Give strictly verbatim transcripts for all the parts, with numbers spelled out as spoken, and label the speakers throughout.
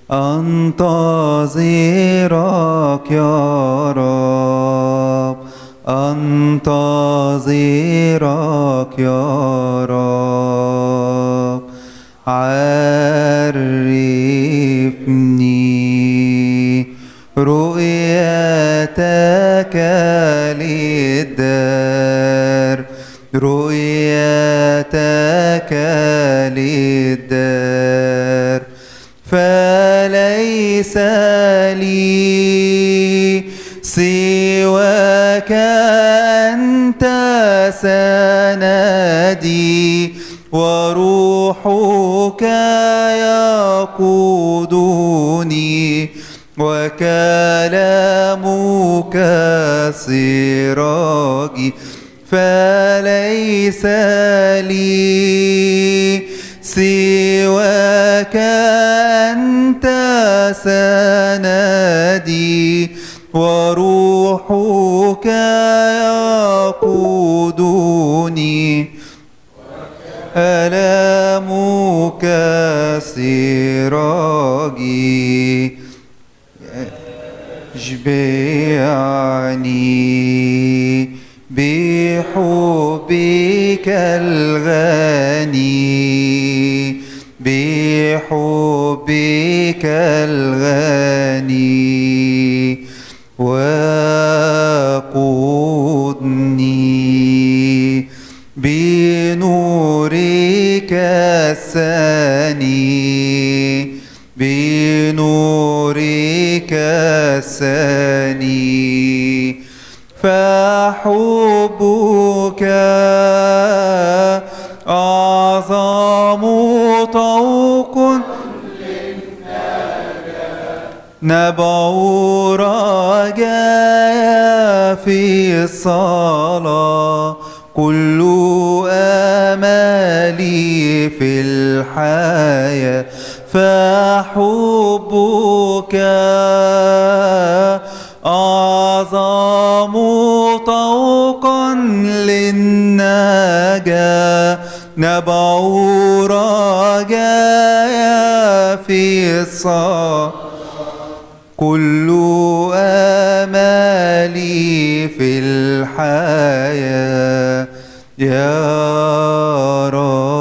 Speaker 1: أنتظرك يا رب، أنتظرك يا رب. عرفني رؤيتك للدار، رؤيتك للدار. فليس لي سواك، أنت سندي وروحك يقودني وكلامك سراجي. فليس لي سواك، أنت سندي وروحك يقودني كلامك سراجي. اشبعني بحبك الغني، بحبك الغني. وقودني بنورك السني، بنورك السني. فحبك أعظم طوق نبع رجايا في الصلاة. كل آمالي في الحياة فحبك أعظم طوقا للنجاة. نبع رجايا في الصلاة. كل آمالي في الحياة يا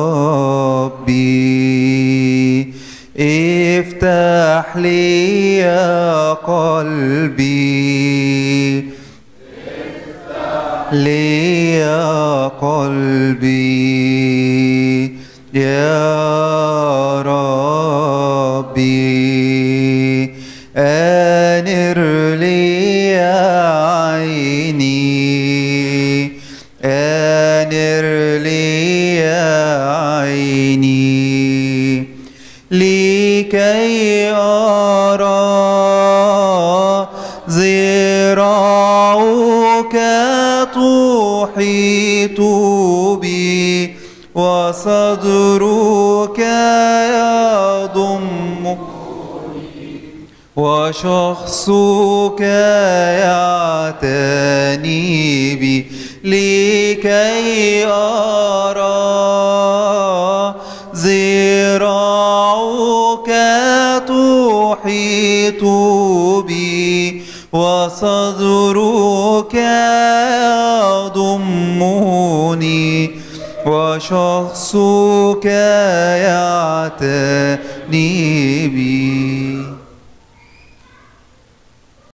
Speaker 1: ربي. افتح لي يا قلبي، افتح لي يا قلبي يا ربي. أنر لي عيني، أنر لي عيني لكي أرى ذراعك تحيط بي وصدرك يضم وشخصك يعتني بي. لكي أرى ذراعك تحيط بي وصدرك يضمني وشخصك يعتني بي.